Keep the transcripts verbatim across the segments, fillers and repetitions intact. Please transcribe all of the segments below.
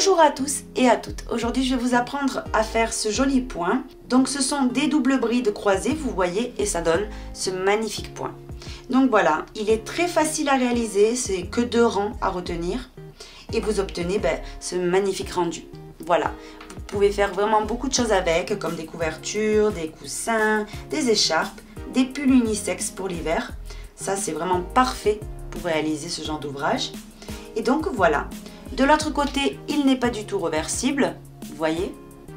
Bonjour à tous et à toutes. Aujourd'hui, je vais vous apprendre à faire ce joli point. Donc, ce sont des doubles brides croisées, vous voyez, et ça donne ce magnifique point. Donc voilà, il est très facile à réaliser, c'est que deux rangs à retenir et vous obtenez ben, ce magnifique rendu. Voilà, vous pouvez faire vraiment beaucoup de choses avec, comme des couvertures, des coussins, des écharpes, des pulls unisexes pour l'hiver. Ça, c'est vraiment parfait pour réaliser ce genre d'ouvrage. Et donc voilà. De l'autre côté, il n'est pas du tout reversible, vous voyez.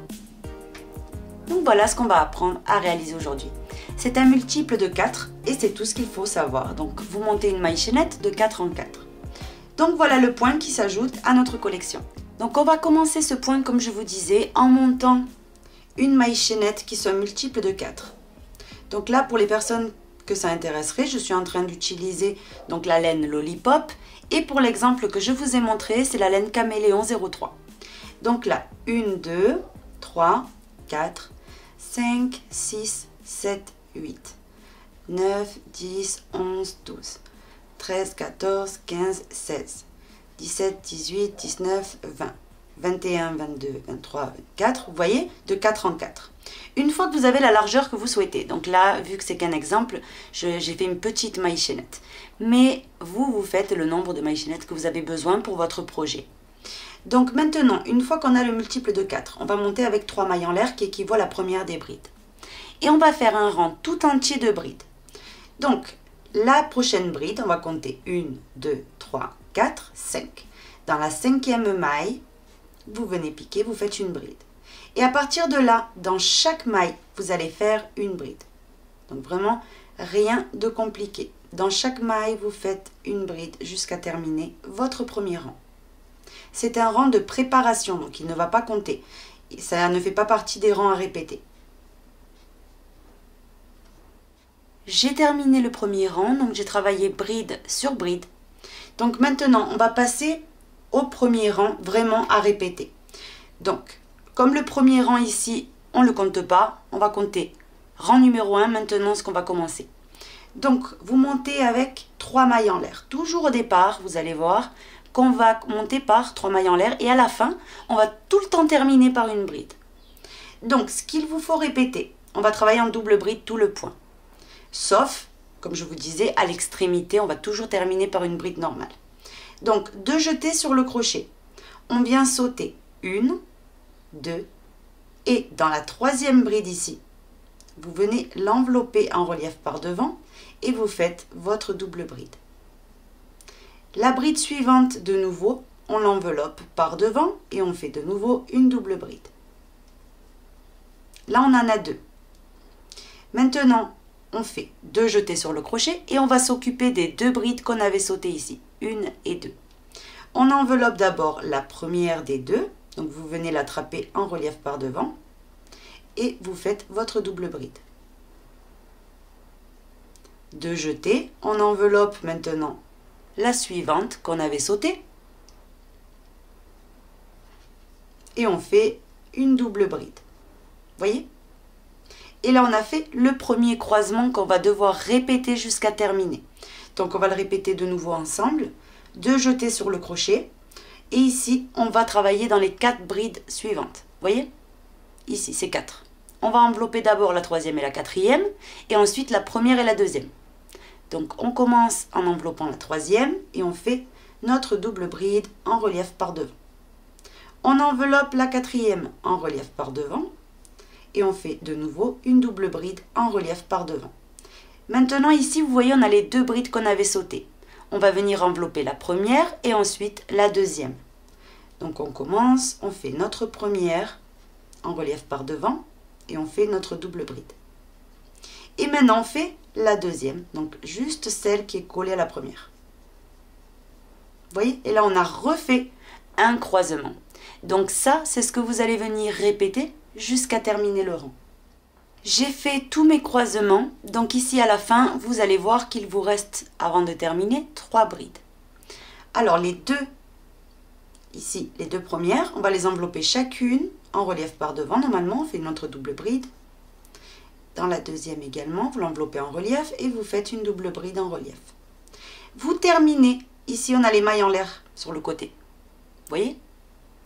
Donc voilà ce qu'on va apprendre à réaliser aujourd'hui. C'est un multiple de quatre et c'est tout ce qu'il faut savoir. Donc vous montez une maille chaînette de quatre en quatre. Donc voilà le point qui s'ajoute à notre collection. Donc on va commencer ce point comme je vous disais en montant une maille chaînette qui soit multiple de quatre. Donc là pour les personnes que ça intéresserait, je suis en train d'utiliser donc la laine Lollipop. Et pour l'exemple que je vous ai montré, c'est la laine Caméléon zéro trois. Donc là, un, deux, trois, quatre, cinq, six, sept, huit, neuf, dix, onze, douze, treize, quatorze, quinze, seize, dix-sept, dix-huit, dix-neuf, vingt, vingt et un, vingt-deux, vingt-trois, vingt-quatre. Vous voyez, de quatre en quatre. Une fois que vous avez la largeur que vous souhaitez, donc là, vu que c'est qu'un exemple, j'ai fait une petite maille chaînette. Mais vous, vous faites le nombre de mailles chaînettes que vous avez besoin pour votre projet. Donc maintenant, une fois qu'on a le multiple de quatre, on va monter avec trois mailles en l'air qui équivaut à la première des brides. Et on va faire un rang tout entier de brides. Donc, la prochaine bride, on va compter un, deux, trois, quatre, cinq. Dans la cinquième maille, vous venez piquer, vous faites une bride. Et à partir de là, dans chaque maille, vous allez faire une bride. Donc vraiment, rien de compliqué. Dans chaque maille, vous faites une bride jusqu'à terminer votre premier rang. C'est un rang de préparation, donc il ne va pas compter. Ça ne fait pas partie des rangs à répéter. J'ai terminé le premier rang, donc j'ai travaillé bride sur bride. Donc maintenant, on va passer au premier rang vraiment à répéter. Donc, comme le premier rang ici, on ne le compte pas, on va compter rang numéro un, maintenant ce qu'on va commencer. Donc, vous montez avec trois mailles en l'air. Toujours au départ, vous allez voir qu'on va monter par trois mailles en l'air et à la fin, on va tout le temps terminer par une bride. Donc, ce qu'il vous faut répéter, on va travailler en double bride tout le point. Sauf, comme je vous disais, à l'extrémité, on va toujours terminer par une bride normale. Donc, deux jetés sur le crochet. On vient sauter une, deux, et dans la troisième bride ici, vous venez l'envelopper en relief par devant et vous faites votre double bride. La bride suivante, de nouveau, on l'enveloppe par devant et on fait de nouveau une double bride. Là, on en a deux. Maintenant, on fait deux jetés sur le crochet et on va s'occuper des deux brides qu'on avait sautées ici, une et deux. On enveloppe d'abord la première des deux. Donc vous venez l'attraper en relief par devant et vous faites votre double bride. Deux jetés, on enveloppe maintenant la suivante qu'on avait sautée et on fait une double bride. Voyez? Et là on a fait le premier croisement qu'on va devoir répéter jusqu'à terminer. Donc on va le répéter de nouveau ensemble. Deux jetés sur le crochet. Et ici, on va travailler dans les quatre brides suivantes. Vous voyez? Ici, c'est quatre. On va envelopper d'abord la troisième et la quatrième, et ensuite la première et la deuxième. Donc, on commence en enveloppant la troisième, et on fait notre double bride en relief par devant. On enveloppe la quatrième en relief par devant, et on fait de nouveau une double bride en relief par devant. Maintenant, ici, vous voyez, on a les deux brides qu'on avait sautées. On va venir envelopper la première et ensuite la deuxième. Donc on commence, on fait notre première en relief par devant et on fait notre double bride. Et maintenant on fait la deuxième, donc juste celle qui est collée à la première. Vous voyez? Et là on a refait un croisement. Donc ça, c'est ce que vous allez venir répéter jusqu'à terminer le rang. J'ai fait tous mes croisements, donc ici à la fin, vous allez voir qu'il vous reste, avant de terminer, trois brides. Alors les deux, ici, les deux premières, on va les envelopper chacune en relief par devant. Normalement, on fait notre double bride. Dans la deuxième également, vous l'enveloppez en relief et vous faites une double bride en relief. Vous terminez, ici on a les mailles en l'air sur le côté. Vous voyez?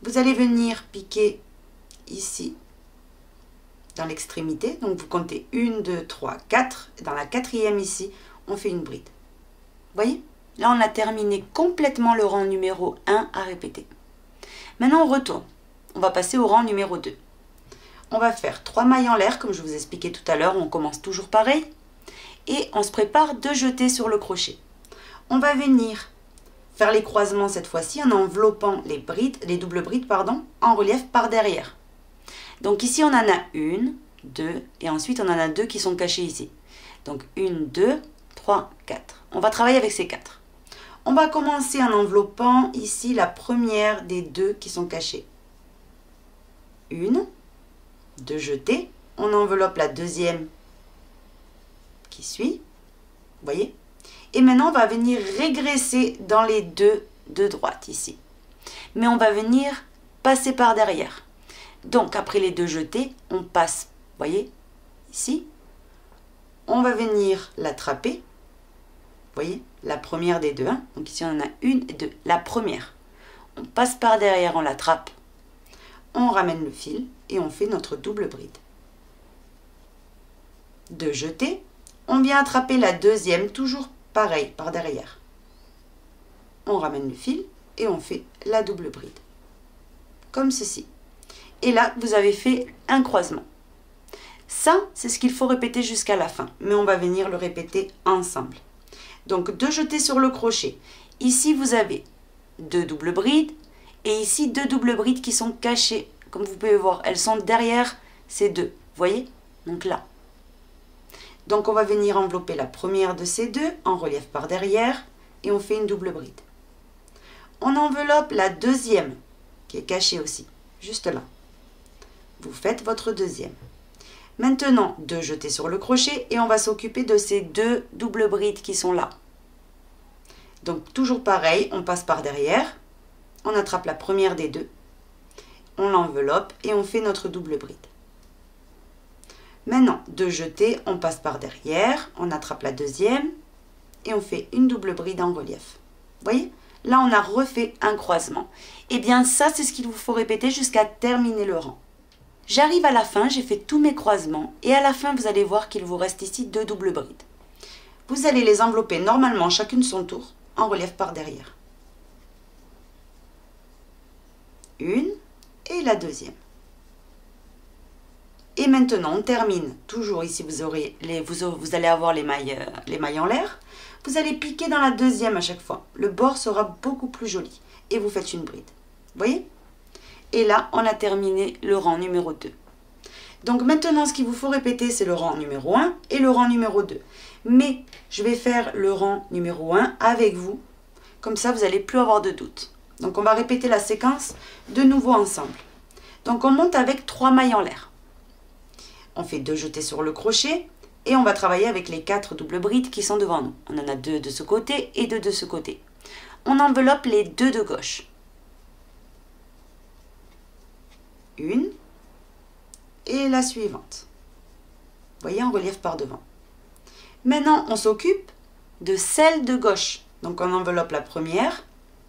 vous allez venir piquer ici dans l'extrémité. Donc vous comptez un, deux, trois, quatre. Dans la quatrième ici, on fait une bride. Vous voyez? Là, on a terminé complètement le rang numéro un à répéter. Maintenant, on retourne. On va passer au rang numéro deux. On va faire trois mailles en l'air, comme je vous expliquais tout à l'heure. On commence toujours pareil. Et on se prépare de jeter sur le crochet. On va venir faire les croisements cette fois-ci en enveloppant les brides, les doubles brides, pardon, en relief par derrière. Donc ici, on en a une, deux, et ensuite on en a deux qui sont cachés ici. Donc une, deux, trois, quatre. On va travailler avec ces quatre. On va commencer en enveloppant ici la première des deux qui sont cachées. Une, deux jetées. On enveloppe la deuxième qui suit. Vous voyez? Et maintenant, on va venir régresser dans les deux de droite ici. Mais on va venir passer par derrière. Donc, après les deux jetés, on passe, vous voyez, ici. On va venir l'attraper. Vous voyez, la première des deux. Hein. Donc ici, on en a une et deux. La première. On passe par derrière, on l'attrape. On ramène le fil et on fait notre double bride. Deux jetés. On vient attraper la deuxième, toujours pareil, par derrière. On ramène le fil et on fait la double bride. Comme ceci. Et là, vous avez fait un croisement. Ça, c'est ce qu'il faut répéter jusqu'à la fin. Mais on va venir le répéter ensemble. Donc, deux jetés sur le crochet. Ici, vous avez deux doubles brides. Et ici, deux doubles brides qui sont cachées. Comme vous pouvez voir, elles sont derrière ces deux. Vous voyez? Donc là. Donc, on va venir envelopper la première de ces deux en relief par derrière. Et on fait une double bride. On enveloppe la deuxième qui est cachée aussi. Juste là. Vous faites votre deuxième. Maintenant, deux jetés sur le crochet et on va s'occuper de ces deux doubles brides qui sont là. Donc, toujours pareil, on passe par derrière, on attrape la première des deux, on l'enveloppe et on fait notre double bride. Maintenant, deux jetés, on passe par derrière, on attrape la deuxième et on fait une double bride en relief. Vous voyez? Là, on a refait un croisement. Et bien, ça, c'est ce qu'il vous faut répéter jusqu'à terminer le rang. J'arrive à la fin, j'ai fait tous mes croisements et à la fin, vous allez voir qu'il vous reste ici deux doubles brides. Vous allez les envelopper normalement, chacune son tour, en relief par derrière. Une et la deuxième. Et maintenant, on termine. Toujours ici, vous, aurez les, vous, vous allez avoir les mailles, euh, les mailles en l'air. Vous allez piquer dans la deuxième à chaque fois. Le bord sera beaucoup plus joli. Et vous faites une bride. Vous voyez? Et là, on a terminé le rang numéro deux. Donc maintenant, ce qu'il vous faut répéter, c'est le rang numéro un et le rang numéro deux. Mais je vais faire le rang numéro un avec vous. Comme ça, vous n'allez plus avoir de doute. Donc on va répéter la séquence de nouveau ensemble. Donc on monte avec trois mailles en l'air. On fait deux jetés sur le crochet et on va travailler avec les quatre doubles brides qui sont devant nous. On en a deux de ce côté et deux de ce côté. On enveloppe les deux de gauche. Une et la suivante. Vous voyez, en relief par devant. Maintenant, on s'occupe de celle de gauche. Donc, on enveloppe la première.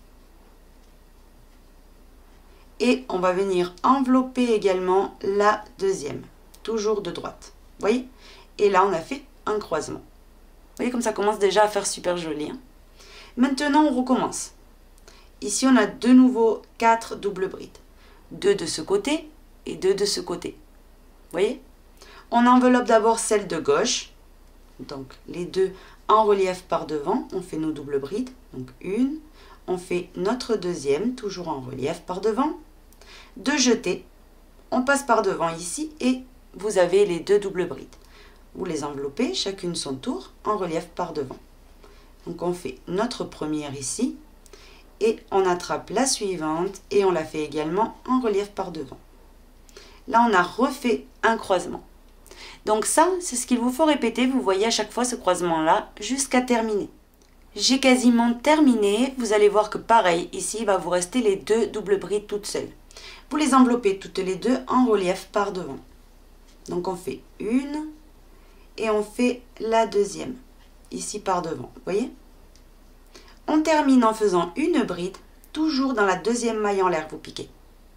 Et on va venir envelopper également la deuxième. Toujours de droite. Vous voyez? Et là, on a fait un croisement. Vous voyez comme ça commence déjà à faire super joli. Hein? Maintenant, on recommence. Ici, on a de nouveau quatre doubles brides. Deux de ce côté et deux de ce côté. Vous voyez? On enveloppe d'abord celle de gauche. Donc, les deux en relief par devant. On fait nos doubles brides. Donc, une. On fait notre deuxième, toujours en relief par devant. Deux jetés. On passe par devant ici et vous avez les deux doubles brides. Vous les enveloppez, chacune son tour, en relief par devant. Donc, on fait notre première ici. Et on attrape la suivante et on la fait également en relief par devant. Là, on a refait un croisement. Donc ça, c'est ce qu'il vous faut répéter. Vous voyez à chaque fois ce croisement-là jusqu'à terminer. J'ai quasiment terminé. Vous allez voir que pareil, ici, il va vous rester les deux doubles brides toutes seules. Vous les enveloppez toutes les deux en relief par devant. Donc on fait une et on fait la deuxième, ici par devant. Vous voyez? On termine en faisant une bride, toujours dans la deuxième maille en l'air, vous piquez.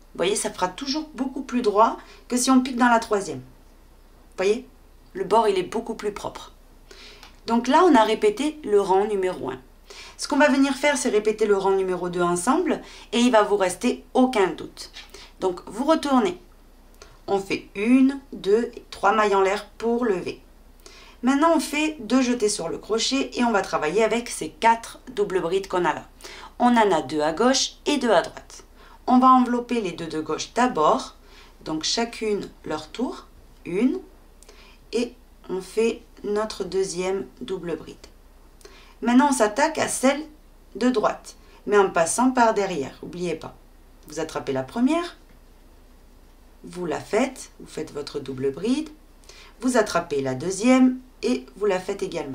Vous voyez, ça fera toujours beaucoup plus droit que si on pique dans la troisième. Vous voyez, le bord, il est beaucoup plus propre. Donc là, on a répété le rang numéro un. Ce qu'on va venir faire, c'est répéter le rang numéro deux ensemble et il va vous rester aucun doute. Donc, vous retournez. On fait une, deux et trois mailles en l'air pour lever. Maintenant, on fait deux jetés sur le crochet et on va travailler avec ces quatre doubles brides qu'on a là. On en a deux à gauche et deux à droite. On va envelopper les deux de gauche d'abord, donc chacune leur tour, une, et on fait notre deuxième double bride. Maintenant, on s'attaque à celle de droite, mais en passant par derrière, n'oubliez pas. Vous attrapez la première, vous la faites, vous faites votre double bride, vous attrapez la deuxième et vous la faites également.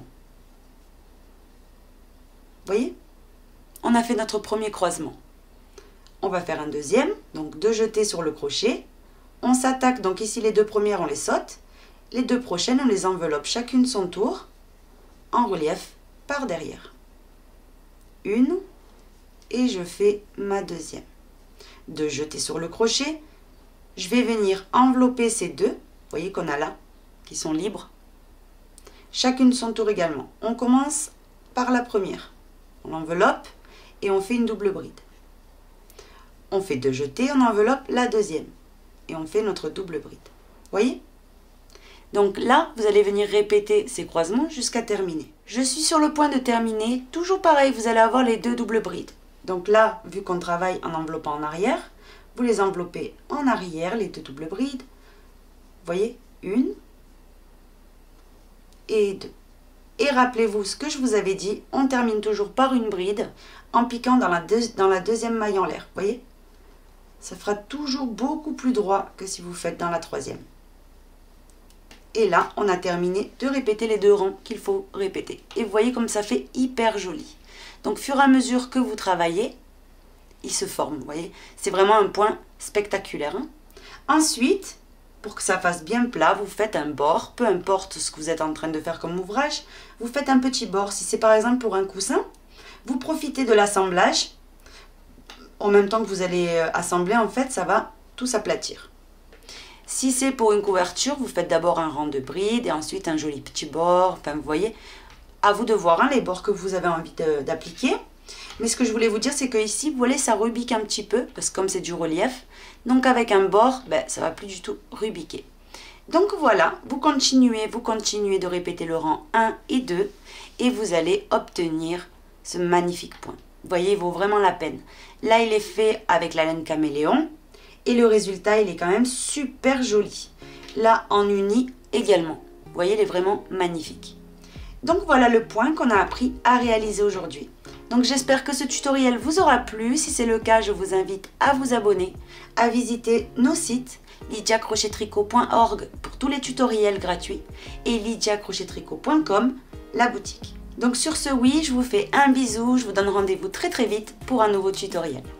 Vous voyez? On a fait notre premier croisement. On va faire un deuxième, donc deux jetés sur le crochet. On s'attaque, donc ici les deux premières on les saute, les deux prochaines on les enveloppe chacune son tour en relief par derrière. Une et je fais ma deuxième. Deux jetés sur le crochet. Je vais venir envelopper ces deux, vous voyez qu'on a là, qui sont libres. Chacune son tour également. On commence par la première. On enveloppe et on fait une double bride. On fait deux jetés, on enveloppe la deuxième. Et on fait notre double bride. Vous voyez? Donc là, vous allez venir répéter ces croisements jusqu'à terminer. Je suis sur le point de terminer. Toujours pareil, vous allez avoir les deux doubles brides. Donc là, vu qu'on travaille en enveloppant en arrière, vous les enveloppez en arrière, les deux doubles brides. Vous voyez? Une et deux. Et rappelez-vous ce que je vous avais dit, on termine toujours par une bride en piquant dans la, deux, dans la deuxième maille en l'air. Vous voyez? Ça fera toujours beaucoup plus droit que si vous faites dans la troisième. Et là, on a terminé de répéter les deux rangs qu'il faut répéter. Et vous voyez comme ça fait hyper joli. Donc, au fur et à mesure que vous travaillez, il se forme, vous voyez. C'est vraiment un point spectaculaire. Hein. Ensuite, pour que ça fasse bien plat, vous faites un bord. Peu importe ce que vous êtes en train de faire comme ouvrage, vous faites un petit bord. Si c'est par exemple pour un coussin, vous profitez de l'assemblage. En même temps que vous allez assembler, en fait, ça va tout s'aplatir. Si c'est pour une couverture, vous faites d'abord un rang de brides et ensuite un joli petit bord. Enfin, vous voyez, à vous de voir hein, les bords que vous avez envie d'appliquer. Mais ce que je voulais vous dire, c'est que ici, vous voyez, ça rubique un petit peu, parce que comme c'est du relief, donc avec un bord, ben, ça va plus du tout rubiquer. Donc voilà, vous continuez, vous continuez de répéter le rang un et deux, et vous allez obtenir ce magnifique point. Vous voyez, il vaut vraiment la peine. Là, il est fait avec la laine caméléon, et le résultat, il est quand même super joli. Là, en uni également. Vous voyez, il est vraiment magnifique. Donc voilà le point qu'on a appris à réaliser aujourd'hui. Donc j'espère que ce tutoriel vous aura plu. Si c'est le cas, je vous invite à vous abonner, à visiter nos sites lydia crochet tricot point org pour tous les tutoriels gratuits et lydia crochet tricot point com, la boutique. Donc sur ce, oui, je vous fais un bisou, je vous donne rendez-vous très très vite pour un nouveau tutoriel.